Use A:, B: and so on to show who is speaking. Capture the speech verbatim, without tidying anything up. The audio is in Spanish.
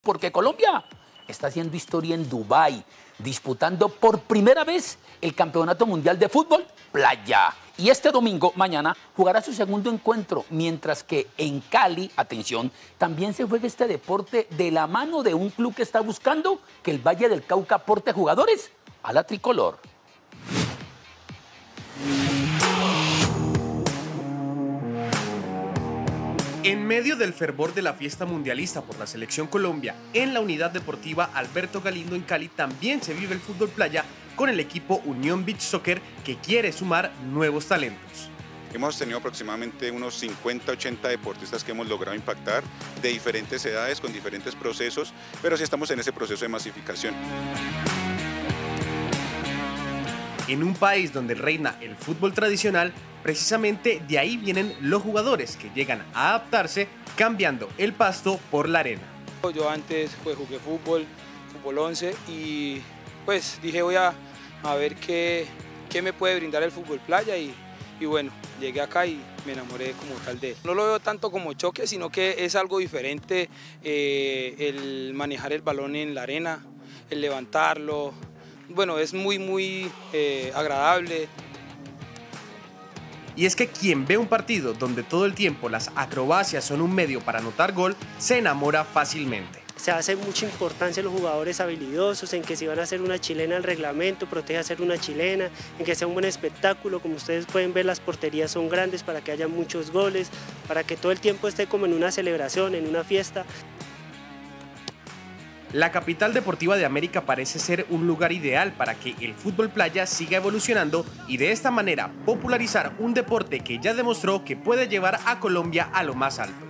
A: porque Colombia está haciendo historia en Dubái, disputando por primera vez el Campeonato Mundial de Fútbol Playa. Y este domingo, mañana, jugará su segundo encuentro, mientras que en Cali, atención, también se juega este deporte de la mano de un club que está buscando que el Valle del Cauca aporte jugadores a la tricolor.
B: En medio del fervor de la fiesta mundialista por la Selección Colombia, en la unidad deportiva Alberto Galindo en Cali también se vive el fútbol playa con el equipo Unión Beach Soccer, que quiere sumar nuevos talentos.
C: Hemos tenido aproximadamente unos cincuenta, ochenta deportistas que hemos logrado impactar, de diferentes edades, con diferentes procesos, pero sí estamos en ese proceso de masificación.
B: En un país donde reina el fútbol tradicional, precisamente de ahí vienen los jugadores que llegan a adaptarse cambiando el pasto por la arena.
D: Yo antes pues, jugué fútbol, fútbol once y pues dije voy a, a ver qué, qué me puede brindar el fútbol playa y, y bueno, llegué acá y me enamoré como tal de él. No lo veo tanto como choque, sino que es algo diferente eh, el manejar el balón en la arena, el levantarlo. Bueno, es muy, muy eh, agradable.
B: Y es que quien ve un partido donde todo el tiempo las acrobacias son un medio para anotar gol, se enamora fácilmente.
E: Se hace mucha importancia en los jugadores habilidosos, en que si van a hacer una chilena al reglamento, protege hacer una chilena, en que sea un buen espectáculo. Como ustedes pueden ver, las porterías son grandes para que haya muchos goles, para que todo el tiempo esté como en una celebración, en una fiesta.
B: La capital deportiva de América parece ser un lugar ideal para que el fútbol playa siga evolucionando y de esta manera popularizar un deporte que ya demostró que puede llevar a Colombia a lo más alto.